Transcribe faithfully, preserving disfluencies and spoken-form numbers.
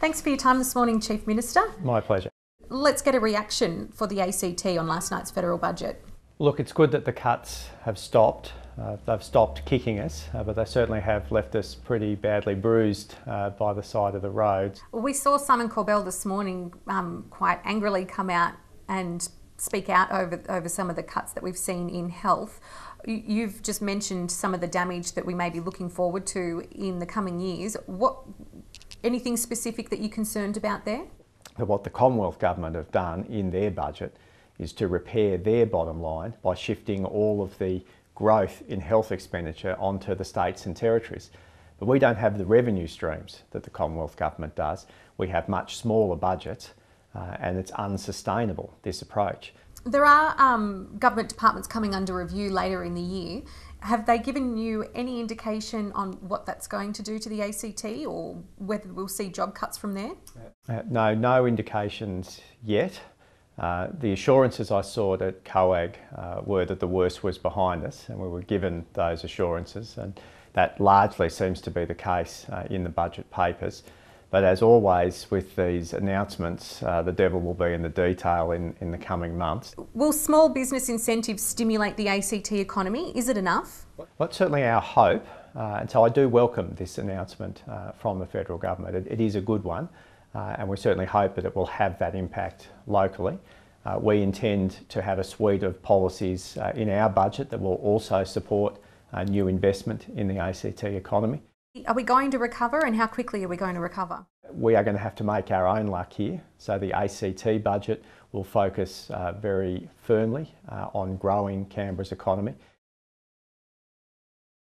Thanks for your time this morning, Chief Minister. My pleasure. Let's get a reaction for the A C T on last night's federal budget. Look, it's good that the cuts have stopped. Uh, they've stopped kicking us, uh, but they certainly have left us pretty badly bruised uh, by the side of the road. We saw Simon Corbell this morning um, quite angrily come out and speak out over, over some of the cuts that we've seen in health. You've just mentioned some of the damage that we may be looking forward to in the coming years. What, anything specific that you're concerned about there? What the Commonwealth Government have done in their budget is to repair their bottom line by shifting all of the growth in health expenditure onto the states and territories. But we don't have the revenue streams that the Commonwealth Government does. We have much smaller budgets uh, and it's unsustainable, this approach. There are um, government departments coming under review later in the year. Have they given you any indication on what that's going to do to the A C T or whether we'll see job cuts from there? Uh, no, no indications yet. Uh, the assurances I sought at COAG uh, were that the worst was behind us, and we were given those assurances, and that largely seems to be the case uh, in the budget papers. But as always with these announcements, uh, the devil will be in the detail in, in the coming months. Will small business incentives stimulate the A C T economy? Is it enough? Well, that's certainly our hope, uh, and so I do welcome this announcement uh, from the federal government. It, it is a good one. Uh, and we certainly hope that it will have that impact locally. Uh, we intend to have a suite of policies uh, in our budget that will also support uh, new investment in the A C T economy. Are we going to recover, and how quickly are we going to recover? We are going to have to make our own luck here. So the A C T budget will focus uh, very firmly uh, on growing Canberra's economy.